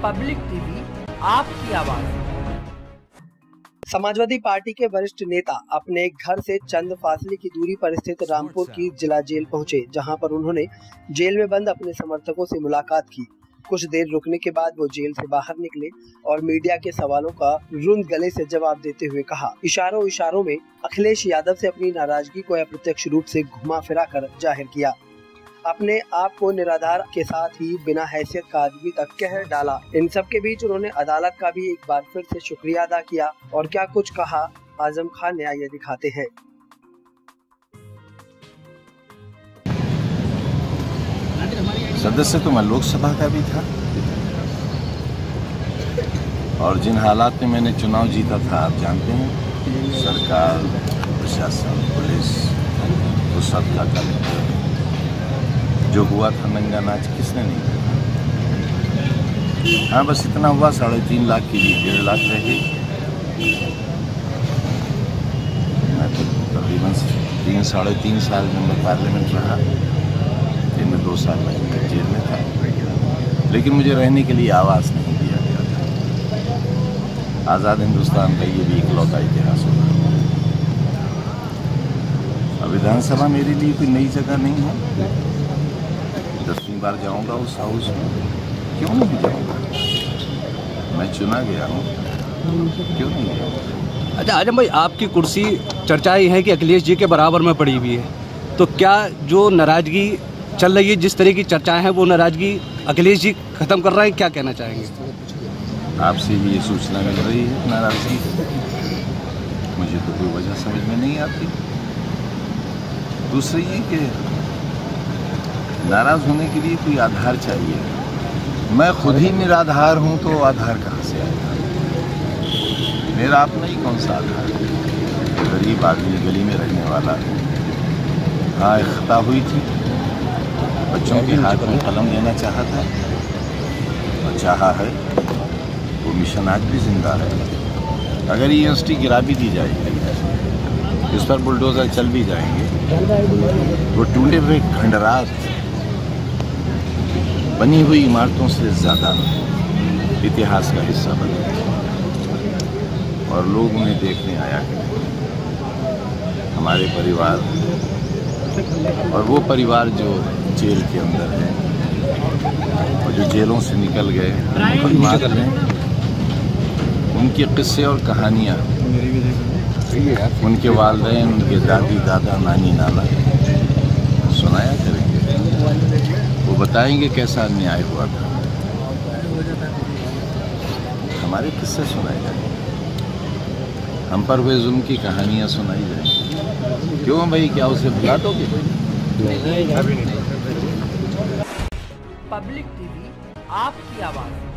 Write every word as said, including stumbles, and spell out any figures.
Public TV, आपकी आवाज। Samajwadi party के वरिष्ठ नेता अपने घर से चंद फासले की दूरी पर स्थित रामपुर की जिला जेल पहुंचे, जहां पर उन्होंने जेल में बंद अपने समर्थकों से मुलाकात की। कुछ देर रुकने के बाद वो जेल से बाहर निकले और मीडिया के सवालों का रुंध गले से जवाब देते हुए कहा, इशारों इशारों में अखिलेश यादव से अपनी नाराजगी को अप्रत्यक्ष रूप से घुमा फिरा कर जाहिर किया। अपने आप को निराधार के साथ ही बिना हैसियत का आदमी तक कह डाला। इन सब के बीच उन्होंने अदालत का भी एक बार फिर से शुक्रिया अदा किया और क्या कुछ कहा, आजम खान ने आइए दिखाते हैं। सदस्य तो मैं लोकसभा का भी था और जिन हालात में मैंने चुनाव जीता था आप जानते हैं। सरकार, प्रशासन, पुलिस, उस सब का कलेक्टर, जो हुआ था नंगा नाच किसने नहीं किया। हाँ, बस इतना हुआ, साढ़े तीन लाख के लिए डेढ़ लाख रह गई। मैं तो तकरीबन तीन साढ़े तीन साल में पार्लियामेंट रहा, जिनमें दो साल में जेल में था, लेकिन मुझे रहने के लिए आवास नहीं दिया गया था। आज़ाद हिंदुस्तान का ये भी इकलौता इतिहास होगा। अब विधानसभा मेरे लिए कोई नई जगह नहीं है। दसवीं बार जाऊंगा उस हाउस में, क्यों नहीं जाऊंगा? मैं चुना गया हूँ, क्यों नहीं जाऊंगा? अच्छा आजम भाई, आपकी कुर्सी चर्चाएं हैं कि अखिलेश जी के बराबर में पड़ी हुई है, तो क्या जो नाराजगी चल रही है, जिस तरह की चर्चाएं हैं, वो नाराजगी अखिलेश जी खत्म कर रहे हैं, क्या कहना चाहेंगे? आपसे भी ये सूचना मिल रही है नाराजगी, मुझे तो कोई वजह समझ में नहीं आती। दूसरी ये कि नाराज होने के लिए कोई आधार चाहिए। मैं खुद ही निराधार हूं तो आधार कहां से आएगा? मेरा अपना ही कौन सा आधार है? गरीब आदमी, गली में रहने वाला। हाँ, एक खता हुई थी, बच्चों के हाथ में कलम देना चाहा था और चाहा है, वो मिशन आज भी जिंदा है। अगर ये यूनिवर्सिटी गिरा भी दी जाएगी, इस पर बुलडोजर चल भी जाएंगे, वो टूटे हुए खंडरात बनी हुई इमारतों से ज़्यादा इतिहास का हिस्सा बने और लोग उन्हें देखने आया करें। हमारे परिवार और वो परिवार जो जेल के अंदर है और जो जेलों से निकल गए, उनके किस्से और कहानियाँ उनके वालिदैन, उनके दादी दादा, नानी नाना सुनाया करेंगे। वो बताएंगे कैसा अन्याय हुआ था। हमारे किस्से सुनाए जाएंगे, हम पर हुए जुल्म की कहानियाँ सुनाई जाएंगी। क्यों भाई, क्या उसे भुला दोगे? पब्लिक टीवी, आपकी आवाज।